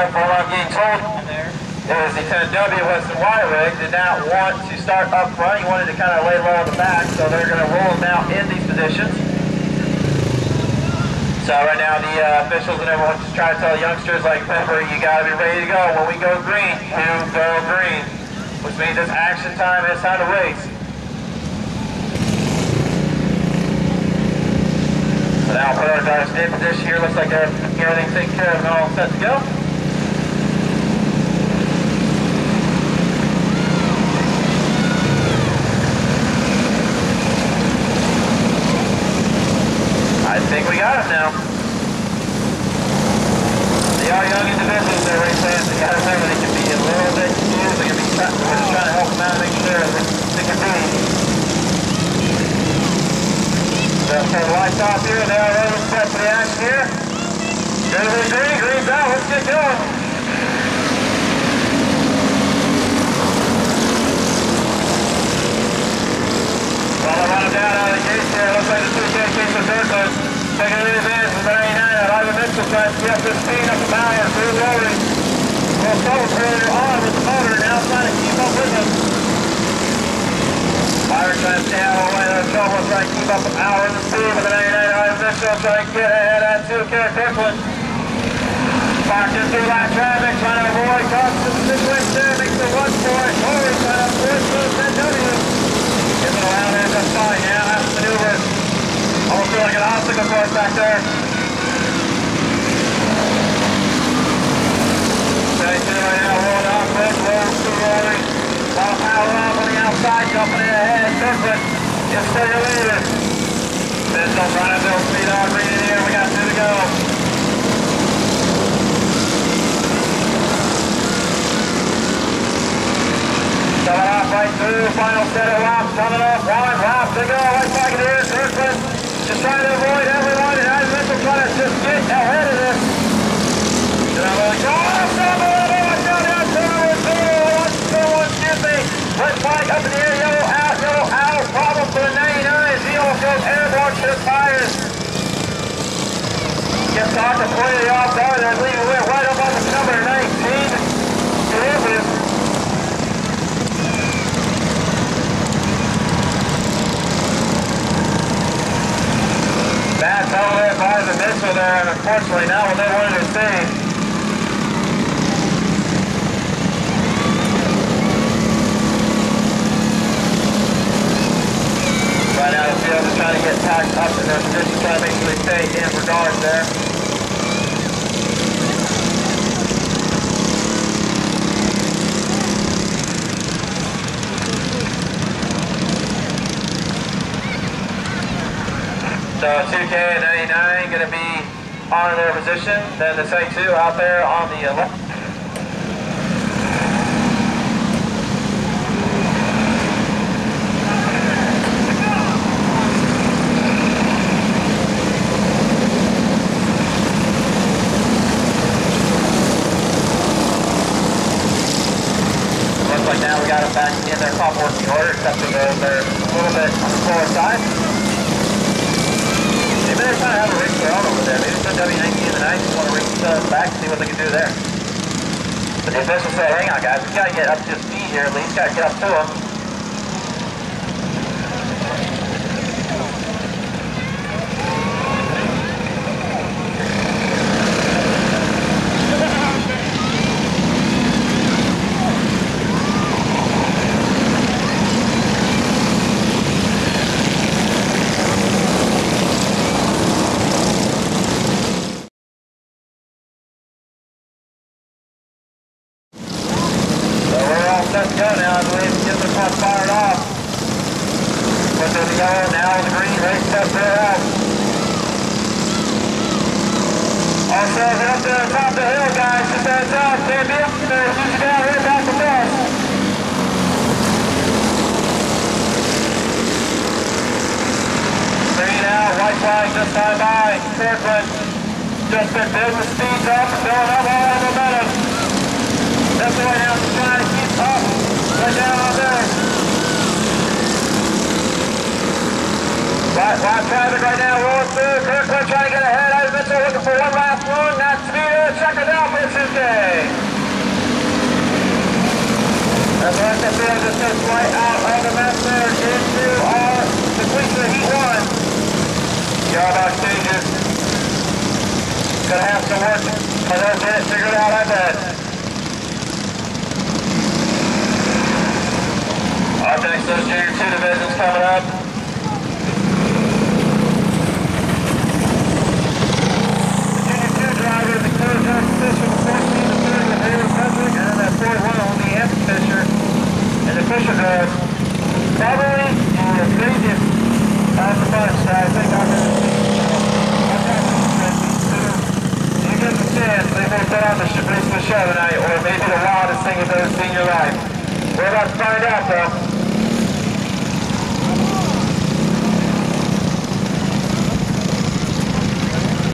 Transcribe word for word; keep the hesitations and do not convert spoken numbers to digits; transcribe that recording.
So from what I'm getting told is Lieutenant W. Weston Wyrig did not want to start up front. He wanted to kind of lay low on the back, so they're going to roll him now in these positions. So right now the uh, officials and everyone just try to tell youngsters, like, remember, you got to be ready to go. When we go green, you go green, which means it's action time and it's time to race. So now I'll put our drivers in position here. Looks like everything's taken care of and all set to go. I think we got him now. They are young individuals, they're race fans. You gotta remember they can be a little bit confused. They can be trying, we're just trying to help them out and make sure that they can be. So turn the lights off here. They are ready to set for the action here. Good to the green, green's out. Let's get going. Well, I run them down out of the gates here. Looks like the two K case of circles. Taking an advance with the ninety-nine at Ivan Mitchell trying to get this speed up the bow through the rotary. Well, Phillips earlier on with the motor, now trying to keep up with him. Byron trying to stay out of the way of the trouble, trying to keep up the power and the speed with the ninety-nine at Ivan Mitchell, trying to get ahead at two K Kirkland. Parked in through that traffic, trying to avoid caution in the situation there, makes the one for it. Corey trying to avoid N W. Gets it around there just fine, now has to maneuver. Almost feel like an obstacle course back there. Station right now, rolling off, quick, rolls through rolling. A lot of power off on the outside, jumping in ahead. Kirkland gets to your leader. Mitchell trying to build speed on, green in here, we got two to go. Coming off right through, final set of laps coming up, one lap to go, right back in here, Kirkland just trying to avoid everyone, and Ivan Mitchell trying to just get ahead of this. And I'm like, oh, someone, oh, no, no, two, two, one, two, one, excuse me. Red flag up in the air, yellow out, yellow out, problem for the ninety-nine, he almost goes airborne to the tires. Gets off completely off guard, and I believe it went right up on the number nineteen. Derivative. Bad fellow there by the Mitchell there, and unfortunately now what they wanted to see. Right now the field is trying to get packed up in their position, trying to make sure they stay in regards there. So two K and ninety-nine going to be on their position. Then the say two out there on the left. Looks like now we got them back in their top working order, except for those they're a little bit on the slower side. Maybe they're trying to have a race their own over there. Maybe it's W nineteen in the night, just want to race uh, back and see what they can do there. But the officials say, hang on guys, we've got to get up to speed here, at least got to get up to them. Let's go now, I believe, get the car fired off. Put the yellow, now the green, race test there out. Also, get up to the top of the hill, guys, just heads up, can't be up there, you should down here, back to bus. Green out, white flag this time by Kirkland. Just been building the speeds up, filling up all the momentum. That's the way now, just trying to keep up, right down on there. Right, live traffic right now, rolling through. Kirkland trying to get ahead. Ivan Mitchell looking for one last one. Not speeder, check it out. This is Okay. That's right, the field just goes right out on the map there into our completion of heat one. Yard stages. Gonna have some work for those that figured it out, I bet. Up next, those junior two divisions coming up. The junior two driver is the clear jump position with fourteen to thirty with Haley Patrick, and then that fourth one will be Anthony Fisher. And the Fisher girls, probably in the craziest of the bunch that I think I've ever seen. You get the chance, they may put on the race of the show tonight, or maybe the wildest thing you've ever seen in your life. We're about to find out, though.